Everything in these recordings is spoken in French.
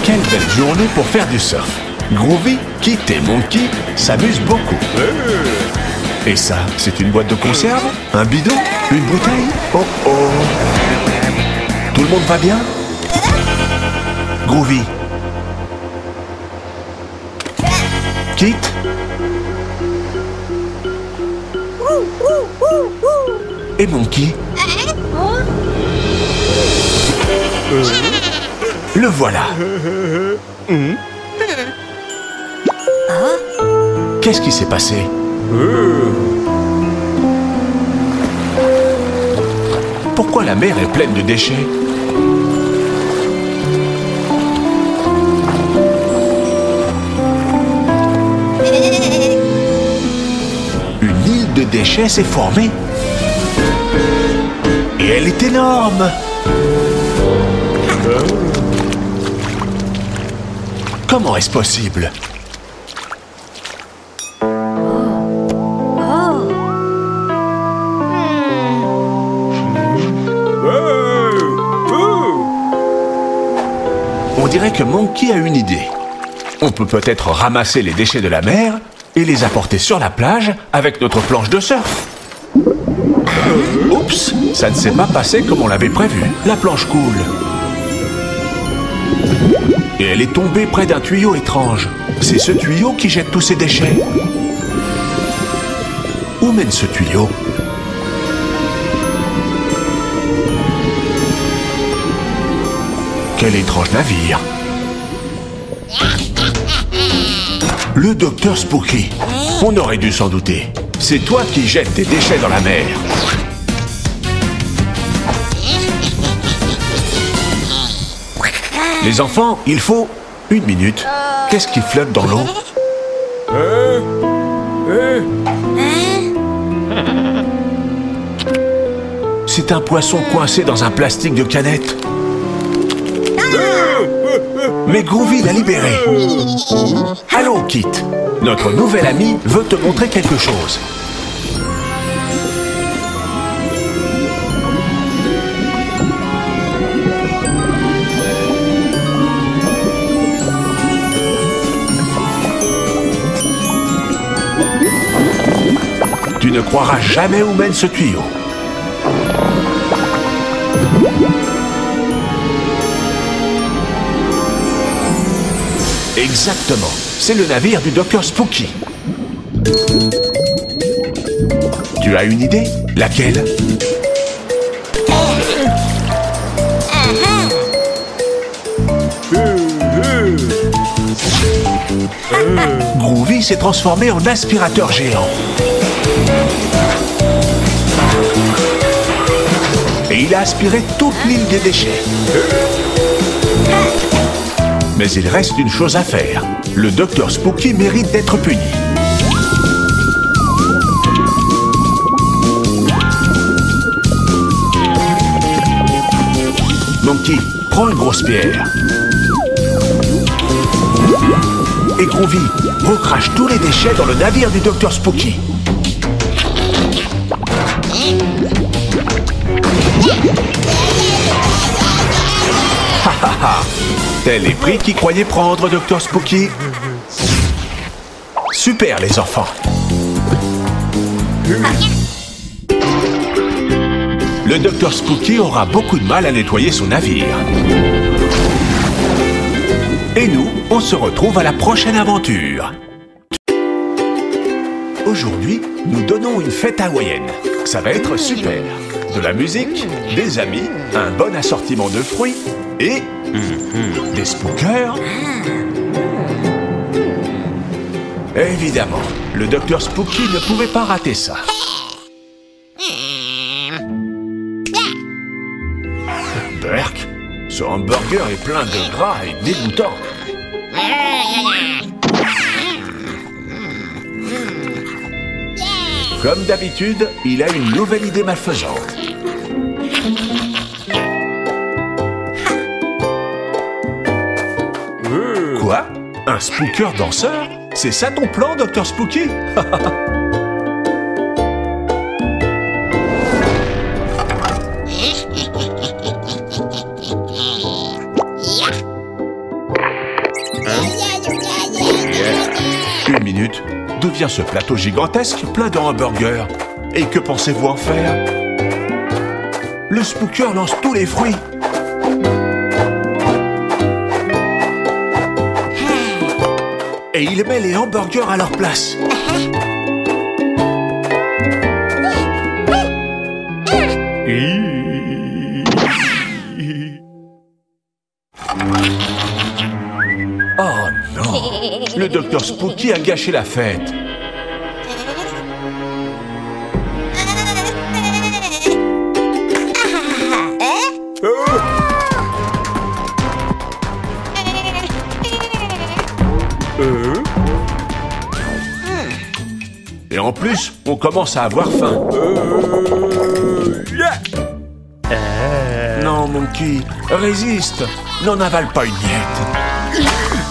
Quelle belle journée pour faire du surf. Groovy, Kit et Monkey s'amusent beaucoup. Et ça, c'est une boîte de conserve? Un bidon? Une bouteille? Oh oh! Tout le monde va bien? Groovy. Kit? Et Monkey? Le voilà. Qu'est-ce qui s'est passé? Pourquoi la mer est pleine de déchets? Une île de déchets s'est formée. Et elle est énorme. Comment est-ce possible? On dirait que Monkey a une idée. On peut peut-être ramasser les déchets de la mer et les apporter sur la plage avec notre planche de surf. Oups, ça ne s'est pas passé comme on l'avait prévu. La planche coule. Et elle est tombée près d'un tuyau étrange. C'est ce tuyau qui jette tous ces déchets. Où mène ce tuyau? Quel étrange navire! Le docteur Spooky. On aurait dû s'en douter. C'est toi qui jettes tes déchets dans la mer. Les enfants, il faut 1 minute. Qu'est-ce qui flotte dans l'eau? C'est un poisson coincé dans un plastique de canette. Mais Groovy l'a libéré. Allons, Kit. Notre nouvel ami veut te montrer quelque chose. Tu ne croiras jamais où mène ce tuyau. Exactement. C'est le navire du docteur Spooky. Tu as une idée? Laquelle? Groovy s'est transformé en aspirateur géant. Et il a aspiré toute l'île des déchets. Mais il reste une chose à faire. Le docteur Spooky mérite d'être puni. Monkey, prends une grosse pierre. Et Groovy, recrache tous les déchets dans le navire du docteur Spooky. Ha ha ha! Tel est pris qui croyait prendre, docteur Spooky. Super, les enfants. Le docteur Spooky aura beaucoup de mal à nettoyer son navire. Et nous, on se retrouve à la prochaine aventure. Aujourd'hui, nous donnons une fête hawaïenne. Ça va être super. De la musique, des amis, un bon assortiment de fruits et des spookers. Évidemment, le docteur Spooky ne pouvait pas rater ça. Berk, ce hamburger est plein de gras et dégoûtant. Comme d'habitude, il a une nouvelle idée malfaisante. Quoi? Un spooker danseur? C'est ça ton plan, docteur Spooky? d'où vient ce plateau gigantesque plein de hamburgers? Et que pensez-vous en faire? Le Spooker lance tous les fruits. Et il met les hamburgers à leur place. Oh non! Le docteur Spooky a gâché la fête. Et en plus, on commence à avoir faim. Non, Monkey, résiste. N'en avale pas une miette.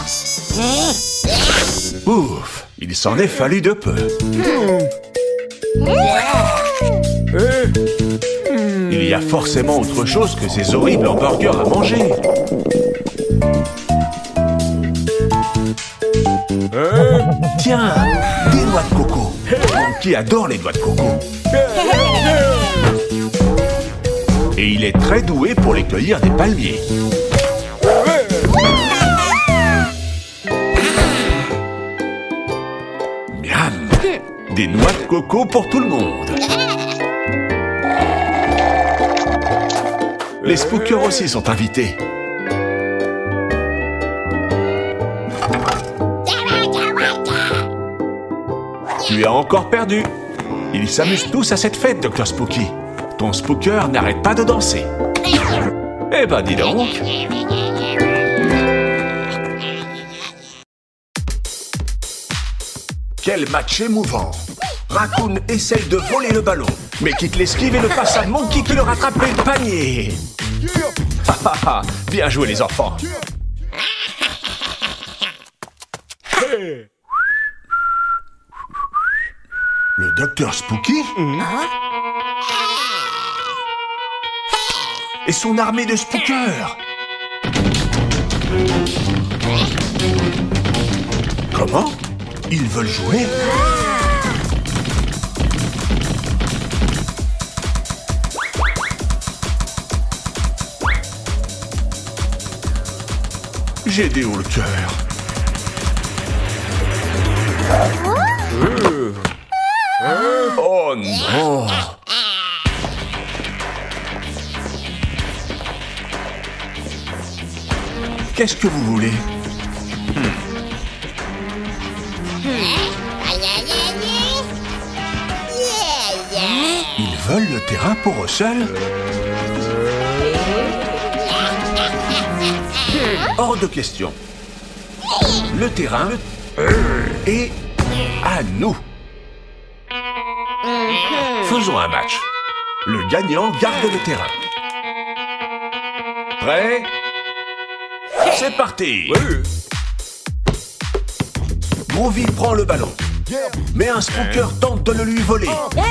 Ouf, il s'en est fallu de peu. Il y a forcément autre chose que ces horribles hamburgers à manger. Tiens, des noix de coco. Monkey adore les noix de coco. Et il est très doué pour les cueillir des palmiers. Miam! Des noix de coco pour tout le monde. Les Spookers aussi sont invités. Tu as encore perdu. Ils s'amusent tous à cette fête, Dr. Spooky. Ton Spooker n'arrête pas de danser. Eh ben, dis donc. Quel match émouvant. Raccoon essaye de voler le ballon, mais quitte l'esquive et le passe à Monkey qui le rattrape et le panier. Bien joué, les enfants. Le docteur Spooky et son armée de Spookers. Comment? Ils veulent jouer? J'ai des hauts le cœur. Oh non! Qu'est-ce que vous voulez? Ils veulent le terrain pour eux seuls? Hors de question. Le terrain est à nous. Faisons un match. Le gagnant garde le terrain. Prêt? C'est parti. Groovy prend le ballon. Mais un Spooker tente de le lui voler.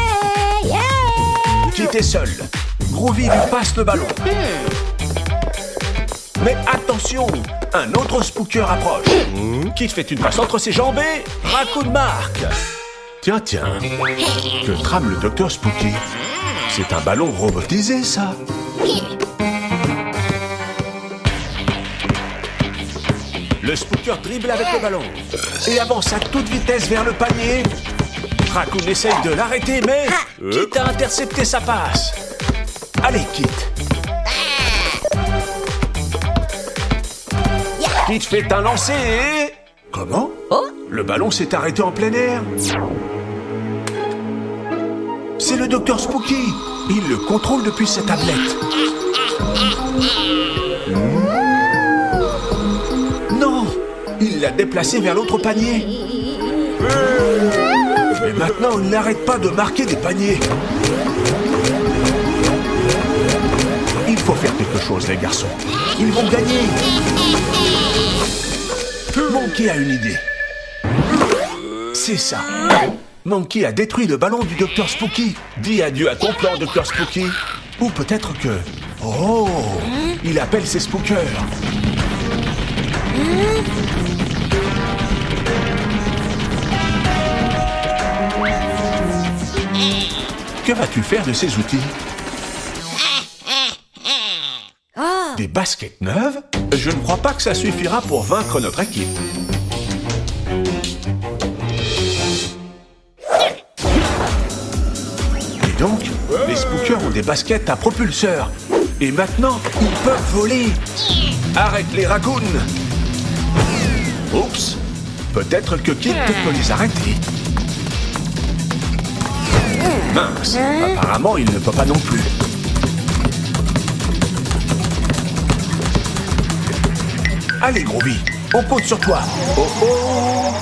Kit est seul. Groovy lui passe le ballon. Mais attention, un autre Spooker approche. Kit fait une passe entre ses jambes et Raccoon marque. Tiens, que trame le docteur Spooky? C'est un ballon robotisé, ça. Le Spooker dribble avec le ballon et avance à toute vitesse vers le panier. Raccoon essaye de l'arrêter, mais Kit a intercepté sa passe. Allez, Kit. Kit fait un lancer et... Comment? Le ballon s'est arrêté en plein air. C'est le docteur Spooky. Il le contrôle depuis sa tablette. Non! Il l'a déplacé vers l'autre panier. Mais maintenant, il n'arrête pas de marquer des paniers. Il faut faire quelque chose, les garçons. Ils vont gagner. Monkey a une idée. C'est ça. Monkey a détruit le ballon du docteur Spooky. Dis adieu à ton plan, docteur Spooky. Ou peut-être que... Oh! Il appelle ses Spookers. Que vas-tu faire de ces outils? Des baskets neuves? Je ne crois pas que ça suffira pour vaincre notre équipe. Et donc, les spookers ont des baskets à propulseur. Et maintenant, ils peuvent voler. Arrête les raccoons! Oups! Peut-être que Kit peut les arrêter. Mince! Apparemment, il ne peut pas non plus. Allez, Groovy, on compte sur toi. Oh oh!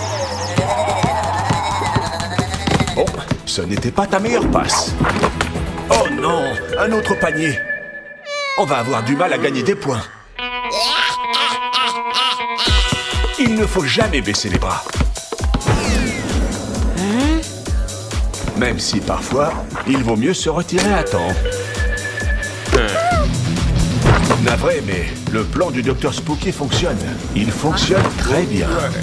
Oh, ce n'était pas ta meilleure passe. Oh non, un autre panier. On va avoir du mal à gagner des points. Il ne faut jamais baisser les bras. Même si parfois, il vaut mieux se retirer à temps. Navré, mais le plan du Dr Spooky fonctionne. Il fonctionne très bien.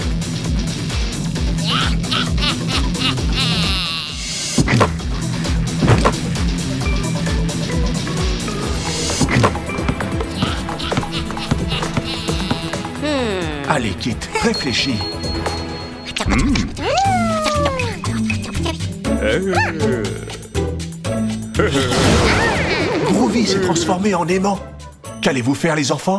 Allez, Kit, réfléchis. Groovy s'est transformé en aimant. Qu'allez-vous faire, les enfants?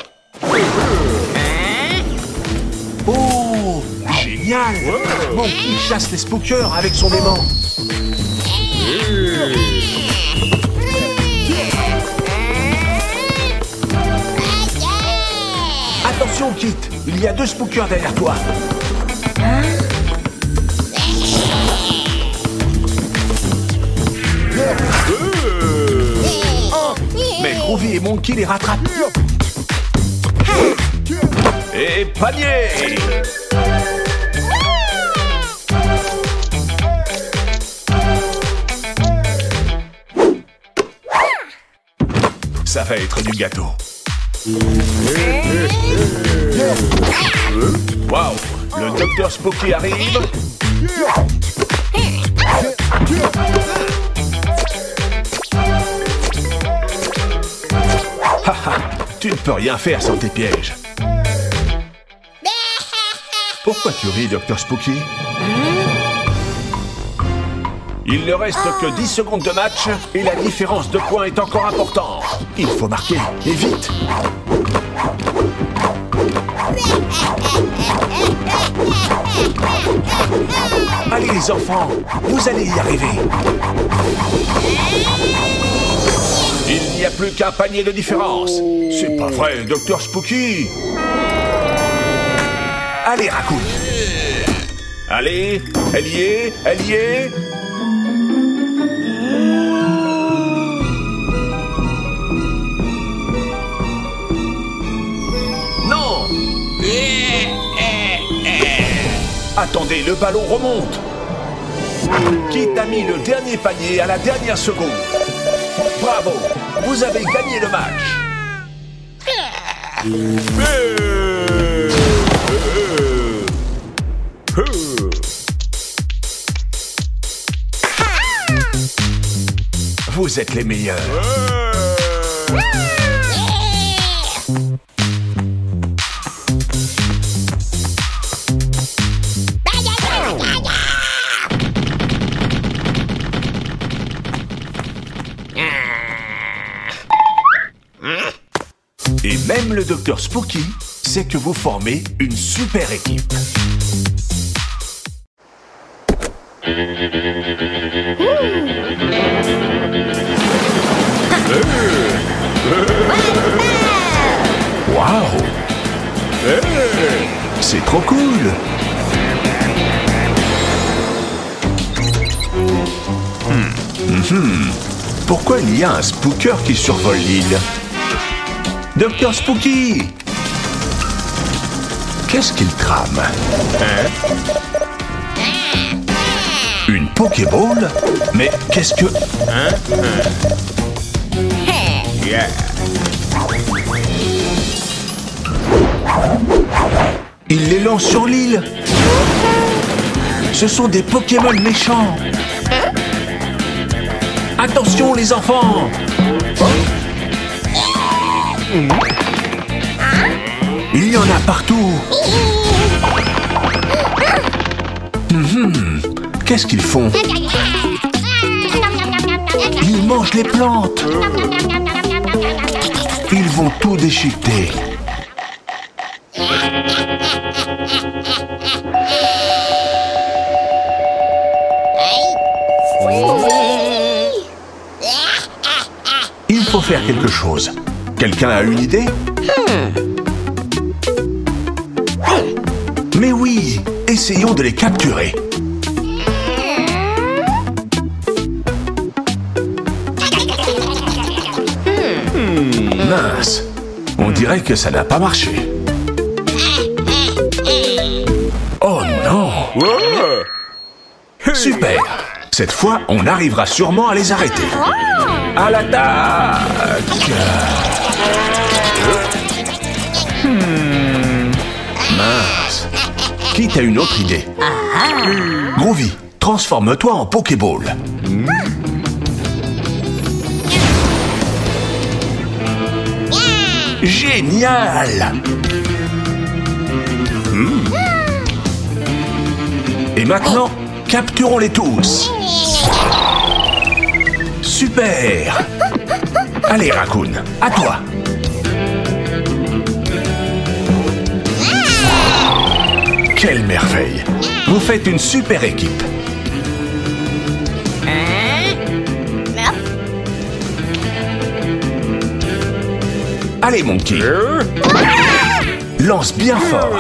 Oh, génial! Monkey chasse les spookers avec son aimant. Attention, Kit, il y a 2 spookers derrière toi. Mais Groovy et Monkey les rattrapent. Et panier! Ça va être du gâteau. Waouh! Le Dr Spooky arrive. Haha, tu ne peux rien faire sans tes pièges. Pourquoi tu ris, Dr Spooky? Il ne reste que 10 secondes de match et la différence de points est encore importante. Il faut marquer, et vite. Allez les enfants, vous allez y arriver. Il n'y a plus qu'un panier de différence. C'est pas vrai, Dr Spooky. Allez, Raccoon. Allez, elle y est, elle y est. Non. Attendez, le ballon remonte. Kit a mis le dernier panier à la dernière seconde. Bravo, vous avez gagné le match. Vous êtes les meilleurs. Et même le Dr Spooky sait que vous formez une super équipe. Waouh! C'est trop cool! Pourquoi il y a un spooker qui survole l'île? Dr Spooky! Qu'est-ce qu'il trame? Une Pokéball? Mais qu'est-ce que... Il les lance sur l'île. Ce sont des Pokémon méchants. Attention les enfants! Il y en a partout! Qu'est-ce qu'ils font? Ils mangent les plantes! Ils vont tout déchiqueter! Il faut faire quelque chose. Quelqu'un a une idée? Mais oui, essayons de les capturer. Mince, on dirait que ça n'a pas marché. Oh non! Super! Cette fois, on arrivera sûrement à les arrêter. À l'attaque! Mince! Qui a une autre idée? Groovy, transforme-toi en Pokéball. Génial! Et maintenant, capturons-les tous. Super! Allez, Raccoon, à toi. Quelle merveille! Vous faites une super équipe. Allez, Monkey. Lance bien fort.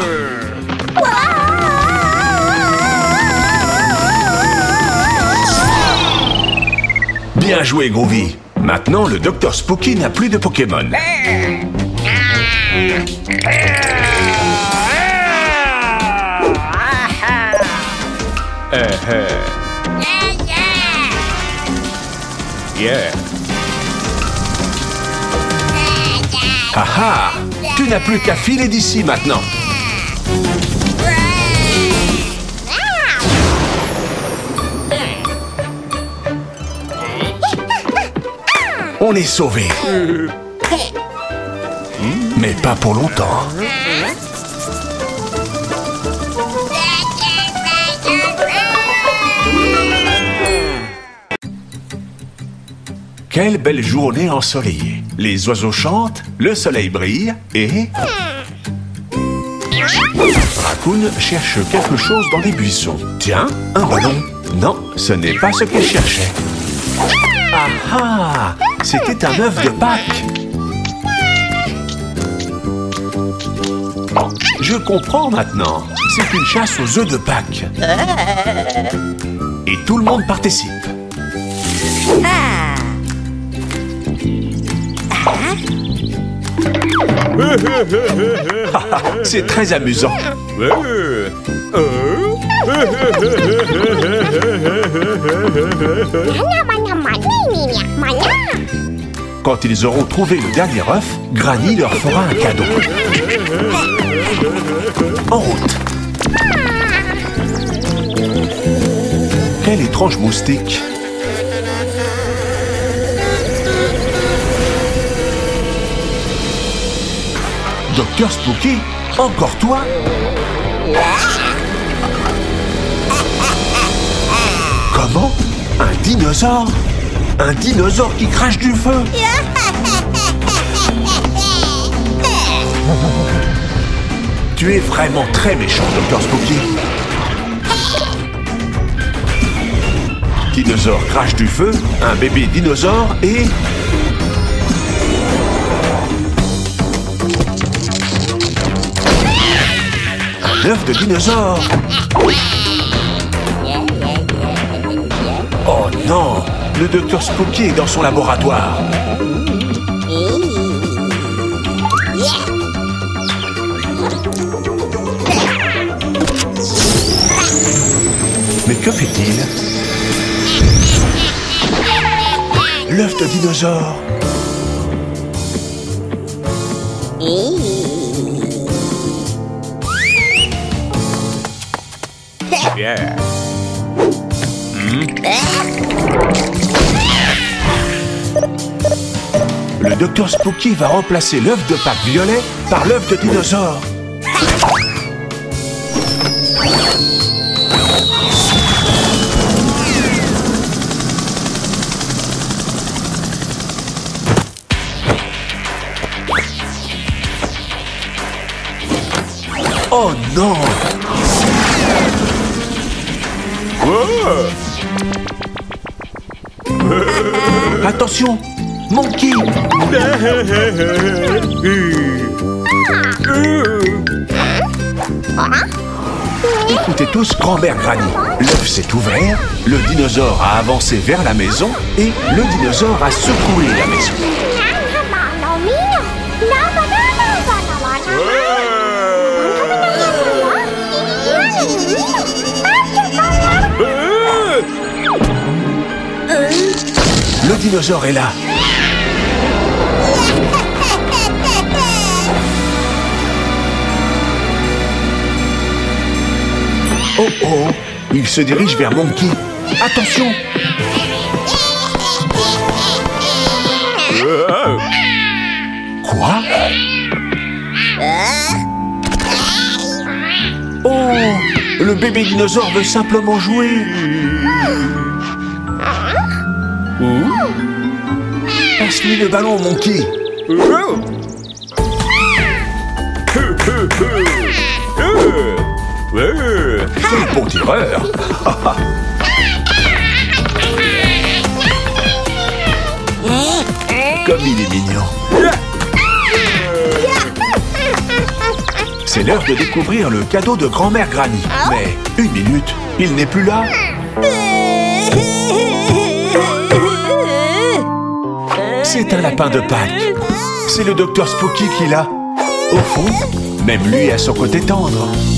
Bien joué, Groovy. Maintenant, le Dr Spooky n'a plus de Pokémon. Yeah. Ah ah! Tu n'as plus qu'à filer d'ici maintenant. On est sauvés. Mais pas pour longtemps. Quelle belle journée ensoleillée. Les oiseaux chantent, le soleil brille et... Raccoon cherche quelque chose dans les buissons. Tiens, un ballon. Non, ce n'est pas ce qu'il cherchait. Ah ah! C'était un œuf de Pâques. Je comprends maintenant. C'est une chasse aux œufs de Pâques. Et tout le monde participe. C'est très amusant. Quand ils auront trouvé le dernier œuf, Granny leur fera un cadeau. En route. Quel étrange moustique. Dr Spooky, encore toi? Comment? Un dinosaure? Un dinosaure qui crache du feu? Tu es vraiment très méchant, Dr Spooky. Dinosaure crache du feu, un bébé dinosaure et... un œuf de dinosaure. Oh non, le Dr Spooky est dans son laboratoire. Mais que fait-il? L'œuf de dinosaure. Yeah. Dr Spooky va remplacer l'œuf de Pâques violet par l'œuf de dinosaure. Oh non! Attention! Monkey! Écoutez tous Grand-mère Granny. L'œuf s'est ouvert, le dinosaure a avancé vers la maison et le dinosaure a secoué la maison. Le dinosaure est là. Oh oh, il se dirige vers Monkey. Attention! Quoi? Oh, le bébé dinosaure veut simplement jouer. Passe-lui le ballon, Monkey. Quel bon tireur. Comme il est mignon. C'est l'heure de découvrir le cadeau de Grand-mère Granny. Mais, une minute, il n'est plus là. C'est un lapin de Pâques. C'est le Dr Spooky qui l'a. Au fond, même lui a son côté tendre.